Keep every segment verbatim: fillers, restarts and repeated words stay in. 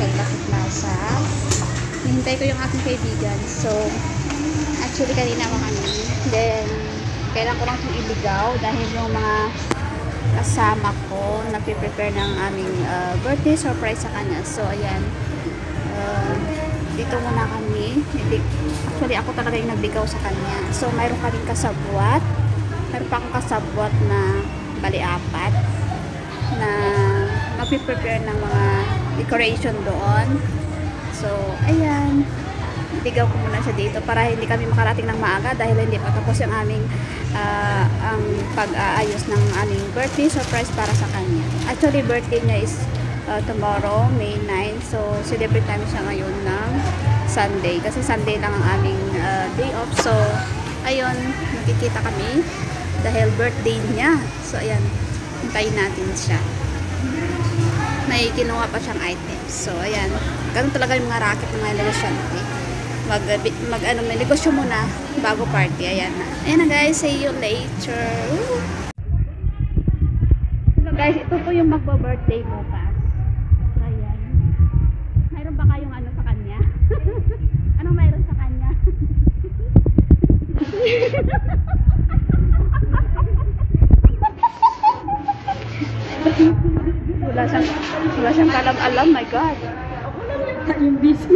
sa Lucky Plaza. Hintay ko yung aking kaibigan. So, actually kanina ako kami. Then, kailan ko lang itong iligaw dahil yung mga kasama ko nagpe-prepare ng aming uh, birthday surprise sa kanya. So, ayan. Uh, dito muna kami. Actually, ako talaga yung nagligaw sa kanya. So, mayroon kaming kasabwat. Mayroon pa akong kasabwat na bali-apat na magpe-prepare ng mga decoration doon. So, ayan. Ligaw ko muna siya dito para hindi kami makarating ng maaga dahil hindi pa tapos yung aming uh, ang pag-aayos ng aming birthday surprise para sa kanya. Actually, birthday niya is uh, tomorrow, May ninth. So, celebrate namin siya ngayon ng Sunday. Kasi Sunday lang ang aming uh, day off. So, ayun, nakikita kami dahil birthday niya. So, ayan, hintayin natin siya. May kinuha pa siyang items. So, ayan. Ganun talaga yung mga racket ng mga negosyante. Mag, mag, ano, may negosyo muna bago party. Ayan na. Ayan na guys. See you later. Hello guys. Ito po yung magbo-birthday bukas. So, ayan. Mayroon ba kayong ano sa kanya? Anong mayroon sa kanya? Wala siyang, wala siyang kalam-alam, my God. Yung busy.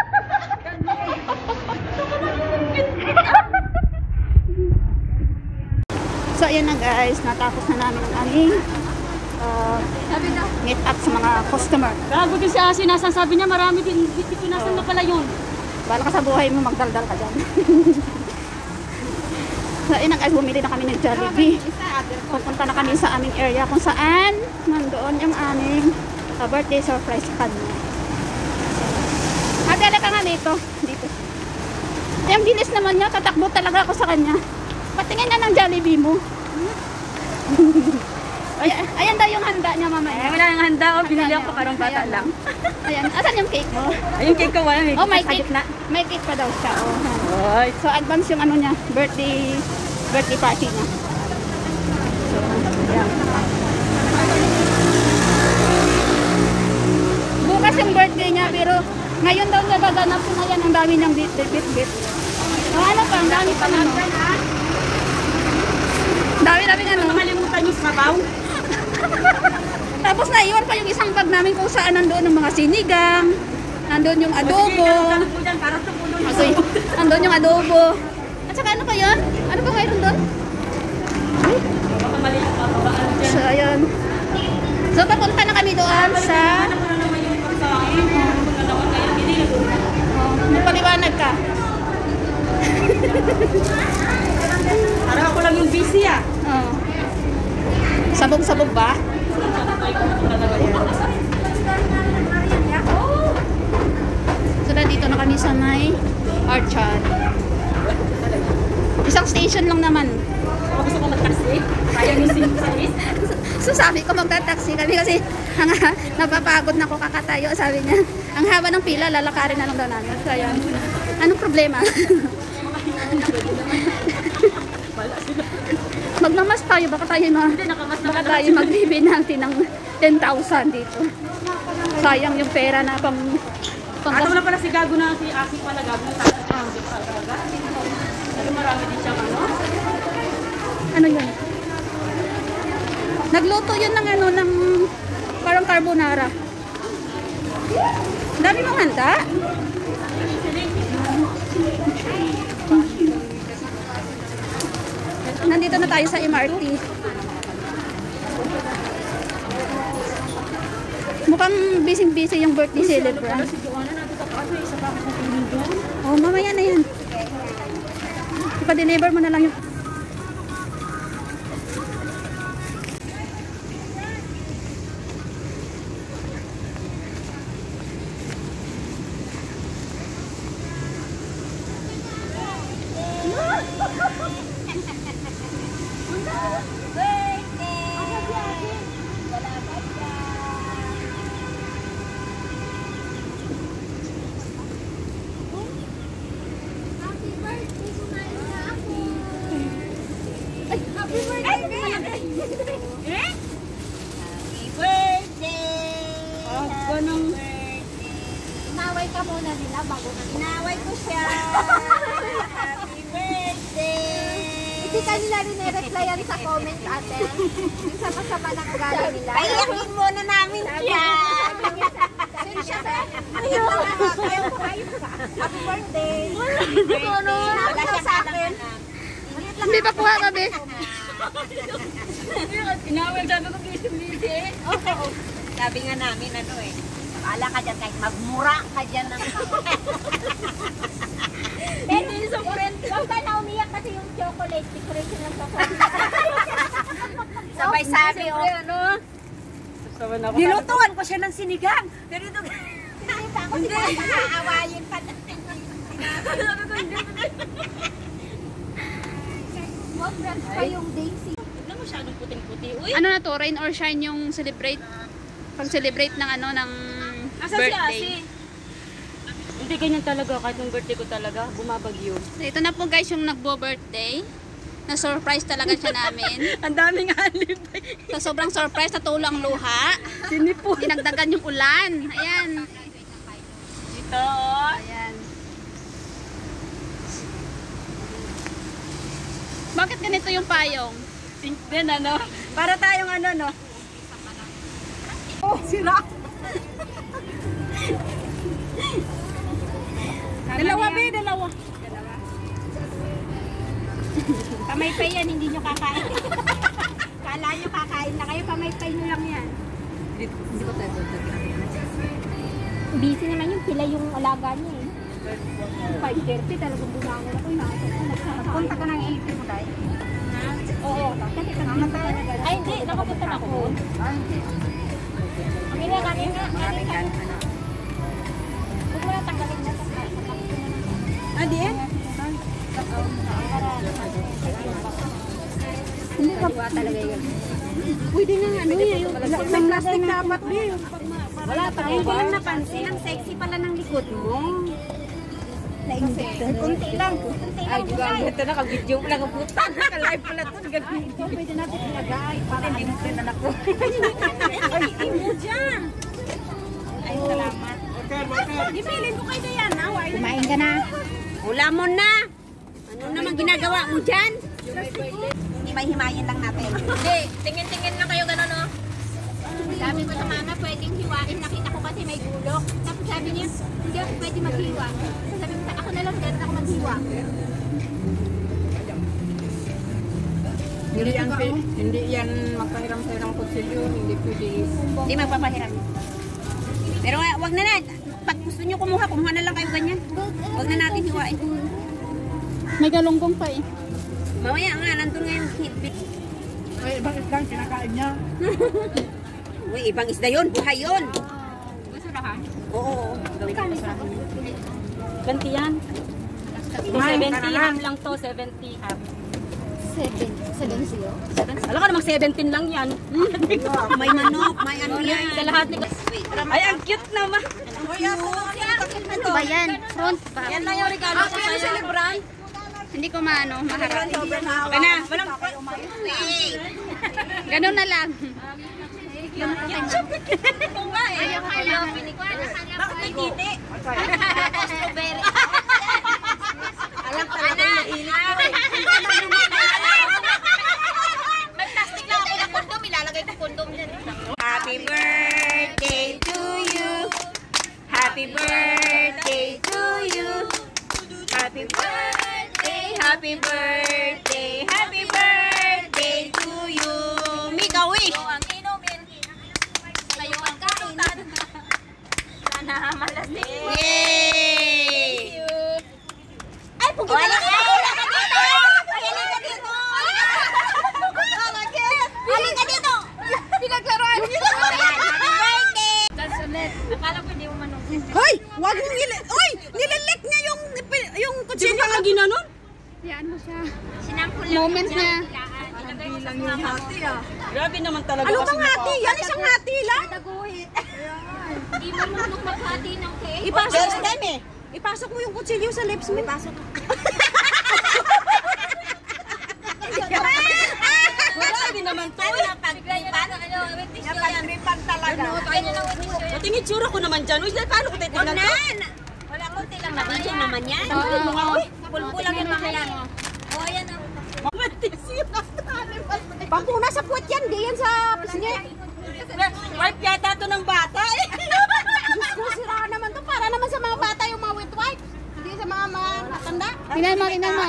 So, ayan na guys. Natapos na namin ang aming uh, meet up sa mga customer. Gago din si Asi. Nasasabi niya marami din. Dito nasan na pala yun. Bala ka sa buhay mo, magdaldal ka dyan. So, ayan na guys. Bumili na kami ng Jollibee. Pupunta na kami sa aming area kung saan nandoon yung aming uh, birthday surprise sa kanya. Adela ka nga dito. Dito. Yung bilis naman niya. Tatakbo talaga ako sa kanya. Patingin na ng Jollibee mo. Ayan, ayan daw yung handa niya mamaya. Ay, wala yung handa. O, binili ako parang bata ayan lang. Ayan. Asan yung cake mo? Ay, yung cake ko wala. Oh, may cake na. May cake pa daw siya. Oh. Ay. So, advance yung ano niya. Birthday birthday party niya. So, ayan. Bukas yung birthday niya, pero ngayon daw niya gaganap na yan. Ang dami niyang bit-bit-bit. Oh, ano pa? Ang dami pa ano. Dami-dami ano. Makalimutan yung sabaw. Tapos naiwan pa yung isang bag namin kung saan nandoon yung mga sinigang. Nandoon yung adobo. Okay. Nandoon yung adobo. At saka ano pa yun? Ano pa kayo doon? So, ayun. So, papunta na kami doon sa... Oh, magpaliwanag ka. Parang ako lang yung busy ah. Oh. Sabog-sabog ba? So, dito na kami sa may Orchard. Isang station lang naman. Ako gusto ko mag-taxi. Sayang yung sinis. So, sabi ko magta-taxi kami kasi ang, napapagod na ako kakatayo. Sabi niya, ang haba ng pila, lalakarin na lang daw namin. So, ayun. Anong problema? Magmamas tayo, baka tayo ma baka tayo magbibinanti ng ten thousand dito. Sayang yung pera na pang pang Ano na pala si Gago na si Asi pala Gago na tayo. Ano marami din siya ano? Ano yun? Nagluto yun ng ano ng parang carbonara. Dami mong handa? Nandito na tayo sa M R T. Mukhang busy-busy yung birthday celebrant. Oh, mamaya na yan. Ipa-deliver mo na lang yung... inaway ka muna nila bago na. Inaway ko siya. Happy birthday! Hindi kanila rin i-replyan sa comments, ate. Yung sama-sama ng ugali nila. Paiyakin muna namin siya. Sino siya, sir? Happy birthday! Wala siya sa akin. Hindi pa kuha kami. Inawal sabi ko busy-busy eh. Oo. Sabi nga namin ano eh. Baala ka dyan kahit magmura ka dyan ng... Pero yung so friend, huwag ka na umiyak kasi yung chocolate, decoration ng chocolate. Sabay sabi o. Ano? Sasawan ako. Nilutuan ko siya ng sinigang. Pero ito... Hindi pa ako sinakaawayin pa na. Sabi ko hindi. Huwag friends pa yung Daisy. Huwag na masyadong puting-puti. Uy! Ano na to, rain or shine yung celebrate, pag-celebrate ng ano, ng Asan si birthday. Asi? Hindi ganyan talaga. Kahit yung birthday ko talaga, bumabagyo. So, ito na po guys yung nagbo-birthday. Na-surprise talaga siya namin. Ang daming alibay. Sa sobrang surprise, natulang luha. Sinipo. Dinagdagan yung ulan. Ayan. Dito. Ayan. Bakit ganito yung payong? Pink din ano. Para tayong ano no. Oh, sira. Dalawa ba? Dalawa. Pamaypay yan, hindi nyo kakain. Kala nyo kakain na kayo, pamaypay nyo lang yan. Hindi ko tayo Busy naman yung pila yung alaga niya eh. five thirty talagang bumangon ako. Punta ka ng eighty mo tayo? Oo. Kasi pag ay hindi, nakapunta na ako. Ay hindi. Kami na, kami na. Kami na. Huwag mo na tanggalin na sa Ah, di eh? hindi ka ba talaga yun? Pwede na ano yun. May plastic dapat din. Wala pa rin. Hindi lang napansin. Ang sexy pala ng likod mo. Kunti lang. Kunti lang. Ay, diba? Ito na, kag-video ko lang ang puta. Naka-live pala ito. Ito pwede natin ilagay. Para Hindi mo sinanak ko. ay, imo dyan. Ay, salamat. Ipilin ko kay Diana. Kumain ka na. Hula mo na. Ano naman ginagawa mo dyan? Himay-himayin lang natin. Hindi, tingin-tingin lang kayo gano'n, no? Sabi ko sa mama, pwedeng hiwain. Nakita ko kasi may gulok. Tapos sabi niya, hindi ako pwede maghiwa. Sabi ko, ako na lang din ako maghiwa. Hindi yan, hindi yan magpahiram-hiram kutsilyo, hindi pwede. Hindi magpapahiram. Pero uh, wag na na. Pag gusto niyo kumuha, kumuha na lang kayo ganyan. Wag na natin hiwain. May galunggong pa eh. Mamaya nga, nandun nga yung hitbit. Ay, ibang islang kinakain niya. Uy, ibang isda yun. Buhay yun. Basurahan? Oo, oo. Gawin ko basurahan. twenty yan. seventy ham lang to, seventy ham. Seven. Seven zero? Alam ka namang seventeen lang yan. May manok, may ano yan. Sa lahat ni Ay, ang cute naman. Ano ba yan? Front ba? Yan lang yung regalo ko sa'yo. Celebrant. Hindi ko maano, maharap. Okay na, walang... Ganun na lang. Ito nga eh. Ayaw kayo. Bakit may titi? Strawberry. Alam talaga mahilig ko eh. May plastic lang ako ng kondom. Ilalagay ko kondom yan. Happy birthday to you. Happy birthday to you. Happy birthday, happy birthday, happy birthday to you. Mika wish. Ang inumin. Kayo ang kain. Sana malasing. Yay! Ay, pugi Wala na ka lang. dito! Halika dito! Halika dito! Pinaglaruan niyo. Ayan, happy birthday! That's ulit. Akala ko hindi mo manong. Hoy! Wag mong nilil... Hoy! Nililik niya yung, yung kutsilyo na ginanon. Yan mo siya. Sinampol Moments niya. Bilang yung hati ah. Grabe naman talaga. Ano bang hati? Yan isang hati lang. Hindi mo marunong maghati ng cake. Ipasok mo. Ipasok mo yung kutsilyo sa lips mo. Ipasok mo. Grabe naman naman to. Ano na pag-tripan? Ano, witness yun. Pag-tripan talaga. Buti nga tsura ko naman dyan. Uy, paano ko titignan to? Wala ko, tilang na. Video naman yan. Oo, Mga, oo. uy, pulpo lang yung mga yan. O, yan o. Matis yun. Pampuna sa puwet yan, di yan sa pisngi. Wipe yata to ng bata eh. Diyos ko, sira naman to. Para naman sa mga bata yung mga wet wipe. Hindi sa mga mga matanda. Tingnan mo, tingnan mo.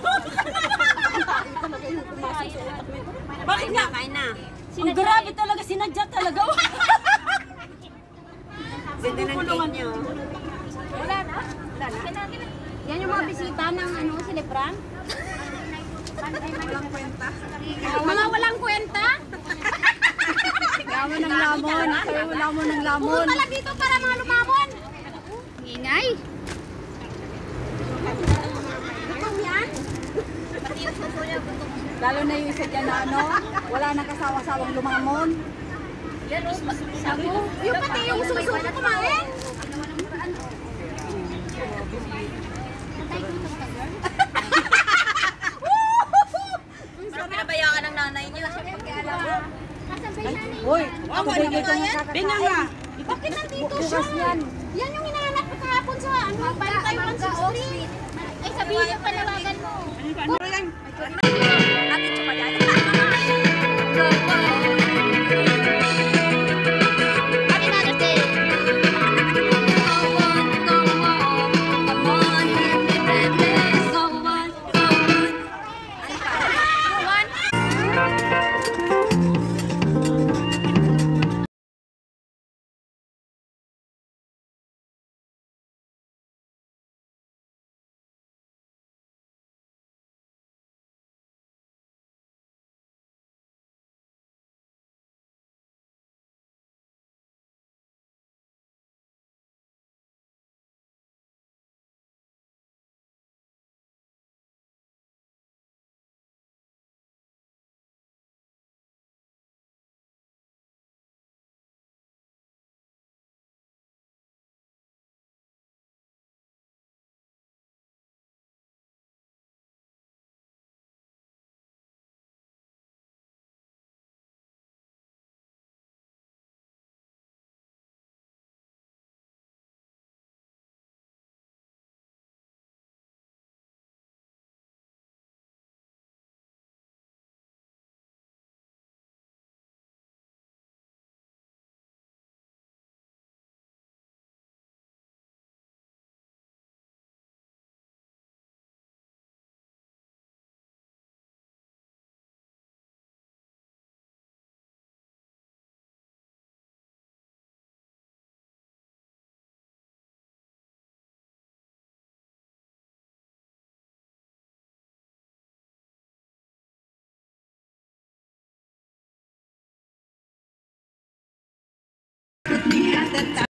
Bakit nga? Kain na. Ang grabe talaga, sinadya talaga. Ganda ng cake niyo. Wala na? Wala na? Yan yung mga bisita ng ano, Silipran. Walang kwenta. Mga walang kwenta. Lamon ng lamon. Sabi mo lamon ng lamon. Puro pala dito para mga lumamon. Ingay. Itong yan. Lalo na yung isa dyan na ano, wala nang kasawa-sawang lumamon. Yung pati yung suso na kumain. Parang pinabayaan ng nanay niya. Uy, ako ba yung Binga nga. Bakit nandito siya? Yan. Yan yung hinahanap ko kahapon sa ano, Bantay Francis Street. Ay, sabihin yung panawagan mo. Ate, chupa yan. Happy Mother's Day.